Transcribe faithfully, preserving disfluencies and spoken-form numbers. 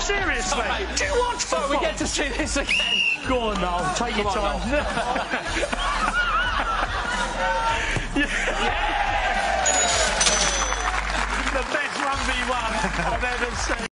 Seriously? Right. Do you watch football? So we get to see this again. Go on, Noel. Take your Come on, time. Yeah. The best one v one I've ever seen.